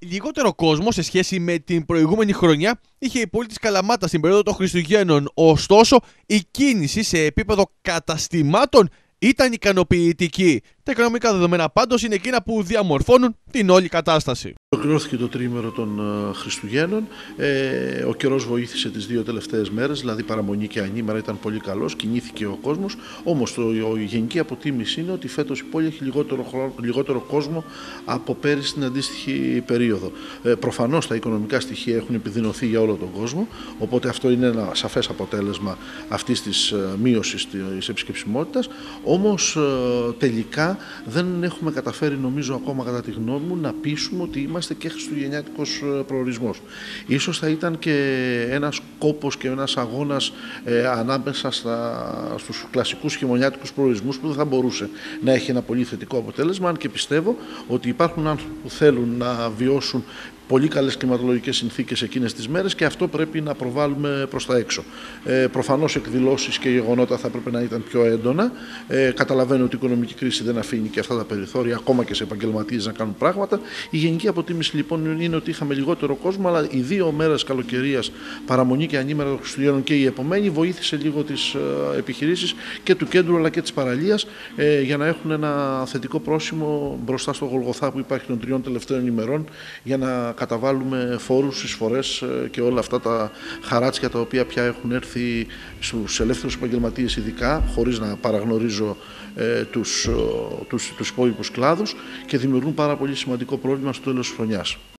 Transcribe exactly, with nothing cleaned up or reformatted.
Λιγότερο κόσμο σε σχέση με την προηγούμενη χρονιά είχε η πόλη της Καλαμάτας στην περίοδο των Χριστουγέννων. Ωστόσο, η κίνηση σε επίπεδο καταστημάτων ήταν ικανοποιητική. Τα οικονομικά δεδομένα πάντως είναι εκείνα που διαμορφώνουν την όλη κατάσταση. Ολοκληρώθηκε το τρίμερο των Χριστουγέννων. Ε, ο καιρός βοήθησε τις δύο τελευταίες μέρες, δηλαδή παραμονή και ανήμερα ήταν πολύ καλός, κινήθηκε ο κόσμος. Όμως το, η γενική αποτίμηση είναι ότι φέτος η πόλη έχει λιγότερο, λιγότερο κόσμο από πέρυσι στην αντίστοιχη περίοδο. Ε, προφανώς τα οικονομικά στοιχεία έχουν επιδεινωθεί για όλο τον κόσμο, οπότε αυτό είναι ένα σαφές αποτέλεσμα αυτής της μείωσης της επισκεψιμότητας. Όμως τελικά δεν έχουμε καταφέρει, νομίζω ακόμα κατά τη γνώμη μου, να πείσουμε ότι είμαστε και χριστουγεννιάτικος προορισμός. Ίσως θα ήταν και ένας κόπος και ένας αγώνας ε, ανάμεσα στα, στους κλασικούς χειμωνιάτικους προορισμούς που δεν θα μπορούσε να έχει ένα πολύ θετικό αποτέλεσμα, αν και πιστεύω ότι υπάρχουν άνθρωποι που θέλουν να βιώσουν πολύ καλές κλιματολογικές συνθήκες εκείνες τις μέρες και αυτό πρέπει να προβάλλουμε προς τα έξω. Ε, προφανώς εκδηλώσεις και γεγονότα θα πρέπει να ήταν πιο έντονα. Ε, καταλαβαίνω ότι η οικονομική κρίση δεν αφήνει και αυτά τα περιθώρια ακόμα και σε επαγγελματίες να κάνουν πράγματα. Η γενική αποτίμηση λοιπόν είναι ότι είχαμε λιγότερο κόσμο, αλλά οι δύο μέρες καλοκαιρίας, παραμονή και ανήμερα των Χριστουγέννων και η επομένη, βοήθησε λίγο τις ε, επιχειρήσεις και του κέντρου αλλά και της παραλίας ε, για να έχουν ένα θετικό πρόσημο μπροστά στο Γολγοθά που υπάρχει των τριών τελευταίων ημερών για να καταβάλουμε φόρους, εισφορές και όλα αυτά τα χαράτσια τα οποία πια έχουν έρθει στους ελεύθερους επαγγελματίες ειδικά, χωρίς να παραγνωρίζω ε, τους, τους, τους υπόλοιπους κλάδους και δημιουργούν πάρα πολύ σημαντικό πρόβλημα στο τέλος της χρονιάς.